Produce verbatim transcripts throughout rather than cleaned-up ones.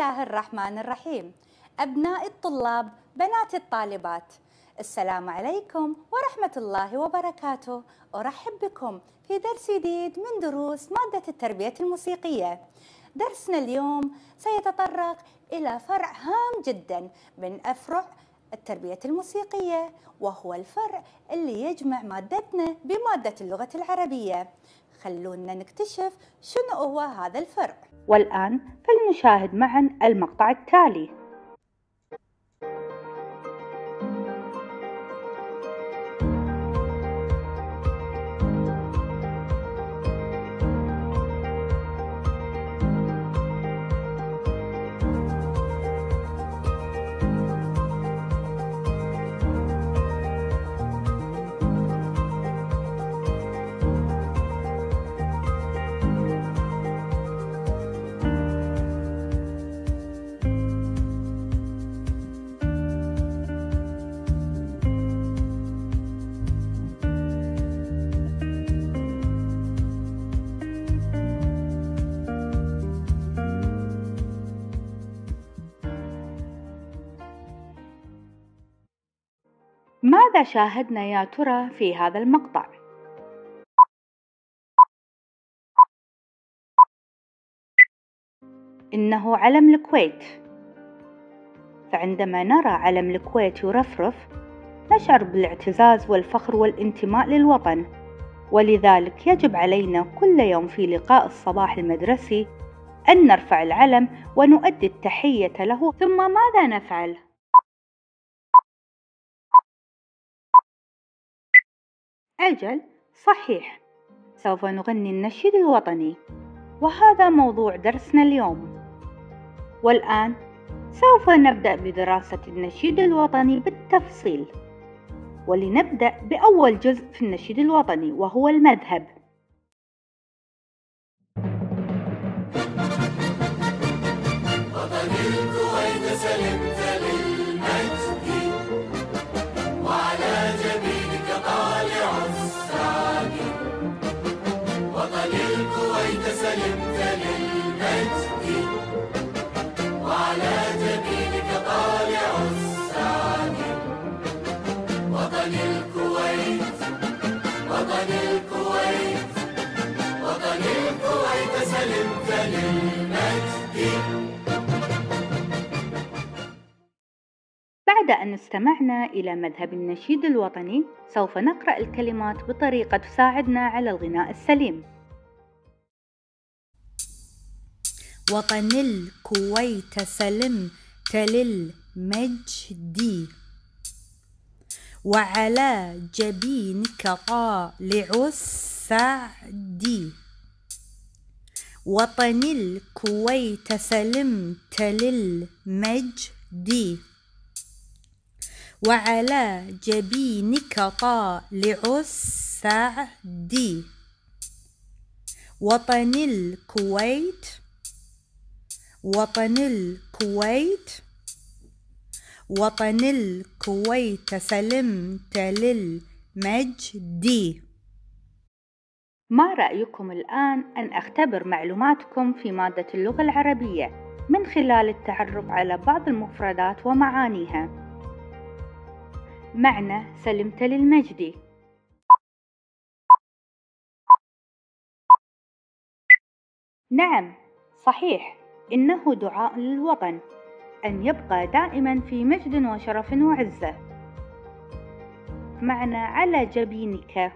الله الرحمن الرحيم. أبناء الطلاب، بنات الطالبات، السلام عليكم ورحمة الله وبركاته. أرحب بكم في درس جديد من دروس مادة التربية الموسيقية. درسنا اليوم سيتطرق إلى فرع هام جدا من أفرع التربية الموسيقية، وهو الفرع اللي يجمع مادتنا بمادة اللغة العربية. خلونا نكتشف شنو هو هذا الفرع. والآن فلنشاهد معا المقطع التالي. ماذا شاهدنا يا ترى في هذا المقطع؟ إنه علم الكويت، فعندما نرى علم الكويت يرفرف نشعر بالاعتزاز والفخر والانتماء للوطن، ولذلك يجب علينا كل يوم في لقاء الصباح المدرسي أن نرفع العلم ونؤدي التحية له. ثم ماذا نفعل؟ أجل صحيح، سوف نغني النشيد الوطني، وهذا موضوع درسنا اليوم. والآن سوف نبدأ بدراسة النشيد الوطني بالتفصيل، ولنبدأ بأول جزء في النشيد الوطني وهو المذهب. وطني الكويت سلمت للمجد، وعلى جبينك طالع السعد. وطني الكويت سلمت للمجد، وعلى جبينك طالع السعد. وطني الكويت، وطني الكويت، وطني الكويت سلمت للمجد. بعد أن استمعنا إلى مذهب النشيد الوطني، سوف نقرأ الكلمات بطريقة تساعدنا على الغناء السليم. وطن الكويت سلمت للمجد، وعلى جبينك طالع السعد. وطن الكويت سلمت للمجد، وعلى جبينك طالع السعد. وطن الكويت، وطن الكويت، وطن الكويت سلمت للمجد. ما رأيكم الآن أن أختبر معلوماتكم في مادة اللغة العربية من خلال التعرف على بعض المفردات ومعانيها؟ معنى سلمت للمجد: نعم صحيح، إنه دعاء للوطن أن يبقى دائما في مجد وشرف وعزة. معنى على جبينك: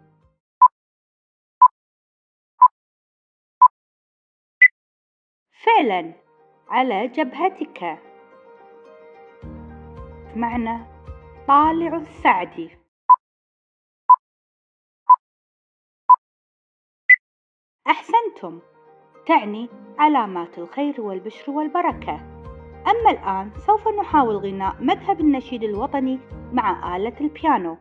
فعلا على جبهتك. معنى طالع السعد: أحسنتم، تعني علامات الخير والبشر والبركة. أما الآن سوف نحاول غناء مذهب النشيد الوطني مع آلة البيانو.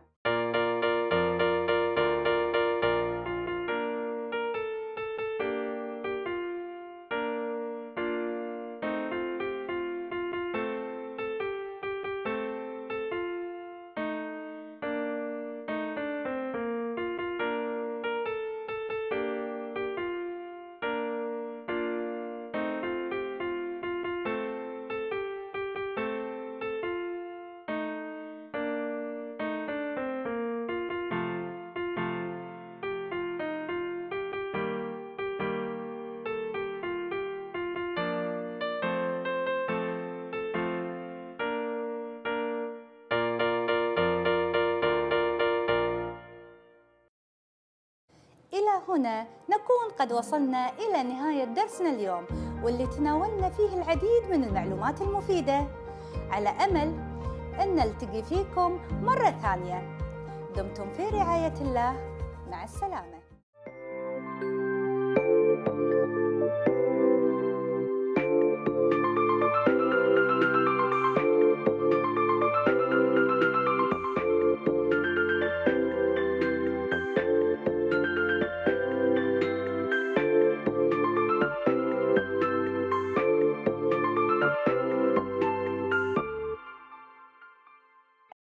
هنا نكون قد وصلنا إلى نهاية درسنا اليوم، واللي تناولنا فيه العديد من المعلومات المفيدة. على أمل أن نلتقي فيكم مرة ثانية. دمتم في رعاية الله. مع السلامة.